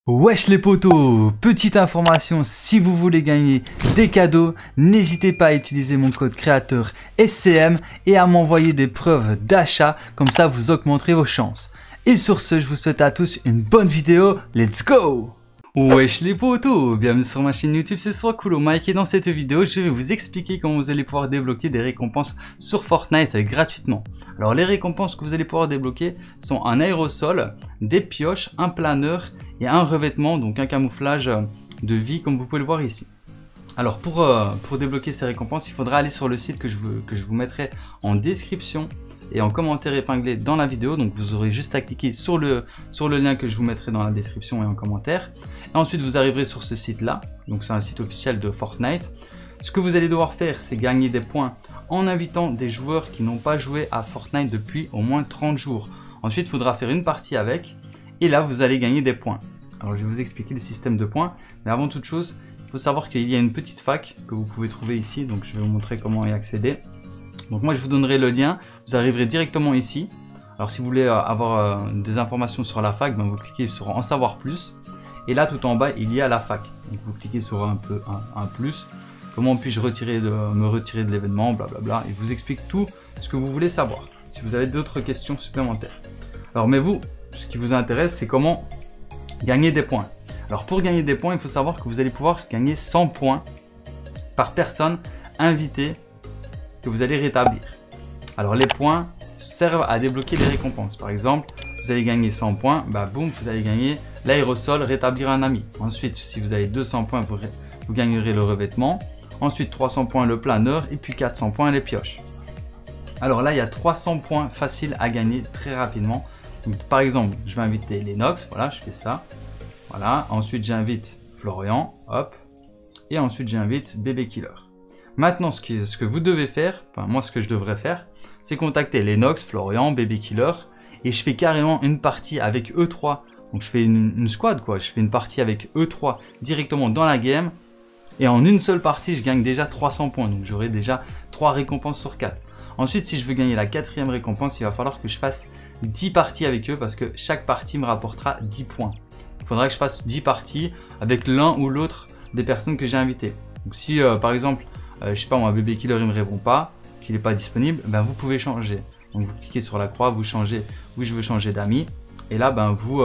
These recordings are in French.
Wesh les potos, petite information, si vous voulez gagner des cadeaux, n'hésitez pas à utiliser mon code créateur SCM et à m'envoyer des preuves d'achat, comme ça vous augmenterez vos chances. Et sur ce, je vous souhaite à tous une bonne vidéo, let's go! Wesh les potos, bienvenue sur ma chaîne YouTube, c'est Swakulo Mike et dans cette vidéo, je vais vous expliquer comment vous allez pouvoir débloquer des récompenses sur Fortnite gratuitement. Alors les récompenses que vous allez pouvoir débloquer sont un aérosol, des pioches, un planeur et un revêtement, donc un camouflage de vie comme vous pouvez le voir ici. Alors pour débloquer ces récompenses, il faudra aller sur le site que je vous mettrai en description et en commentaire épinglé dans la vidéo. Donc vous aurez juste à cliquer sur le lien que je vous mettrai dans la description et en commentaire. Et ensuite vous arriverez sur ce site là, donc c'est un site officiel de Fortnite. Ce que vous allez devoir faire, c'est gagner des points en invitant des joueurs qui n'ont pas joué à Fortnite depuis au moins 30 jours. Ensuite il faudra faire une partie avec et là vous allez gagner des points. Alors je vais vous expliquer le système de points, mais avant toute chose, il faut savoir qu'il y a une petite fac que vous pouvez trouver ici, donc je vais vous montrer comment y accéder. Donc moi je vous donnerai le lien, vous arriverez directement ici. Alors si vous voulez avoir des informations sur la fac, vous cliquez sur en savoir plus. Et là tout en bas il y a la fac. Donc vous cliquez sur un plus. Comment puis-je me retirer de l'événement, blablabla. Il vous explique tout ce que vous voulez savoir. Si vous avez d'autres questions supplémentaires. Alors mais vous, ce qui vous intéresse c'est comment gagner des points. Alors pour gagner des points, il faut savoir que vous allez pouvoir gagner 100 points par personne invitée que vous allez rétablir. Alors les points servent à débloquer des récompenses. Par exemple, vous allez gagner 100 points, boum, vous allez gagner l'aérosol, rétablir un ami. Ensuite, si vous avez 200 points, vous gagnerez le revêtement. Ensuite, 300 points le planeur et puis 400 points les pioches. Alors là, il y a 300 points faciles à gagner très rapidement. Donc, par exemple, je vais inviter Lennox, voilà, je fais ça. Voilà, ensuite j'invite Florian, hop. Et ensuite j'invite Baby Killer. Maintenant, ce que vous devez faire, enfin moi ce que je devrais faire, c'est contacter Lennox, Florian, Baby Killer. Et je fais carrément une partie avec eux 3. Donc je fais une squad quoi, je fais une partie avec eux 3 directement dans la game. Et en une seule partie, je gagne déjà 300 points. Donc j'aurai déjà 3 récompenses sur 4. Ensuite, si je veux gagner la 4e récompense, il va falloir que je fasse 10 parties avec eux parce que chaque partie me rapportera 10 points. Il faudra que je fasse 10 parties avec l'un ou l'autre des personnes que j'ai invitées. Donc si par exemple, je sais pas moi, Baby Killer il me répond pas, qu'il n'est pas disponible, vous pouvez changer. Donc vous cliquez sur la croix, vous changez, oui je veux changer d'amis. Et là vous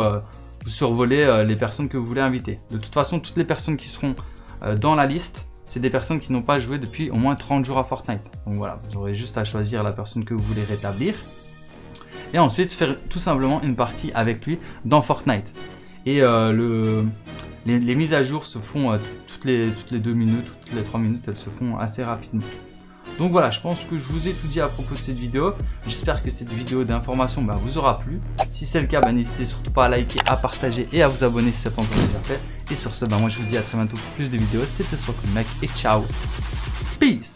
survolez les personnes que vous voulez inviter. De toute façon, toutes les personnes qui seront dans la liste, c'est des personnes qui n'ont pas joué depuis au moins 30 jours à Fortnite. Donc voilà, vous aurez juste à choisir la personne que vous voulez rétablir. Et ensuite faire tout simplement une partie avec lui dans Fortnite. Et les mises à jour se font toutes les 2 minutes, toutes les 3 minutes, elles se font assez rapidement. Donc voilà, je pense que je vous ai tout dit à propos de cette vidéo. J'espère que cette vidéo d'information vous aura plu. Si c'est le cas, n'hésitez surtout pas à liker, à partager et à vous abonner si ce n'est pas encore déjà fait. Et sur ce, moi je vous dis à très bientôt pour plus de vidéos. C'était Swakulo Mike et ciao. Peace.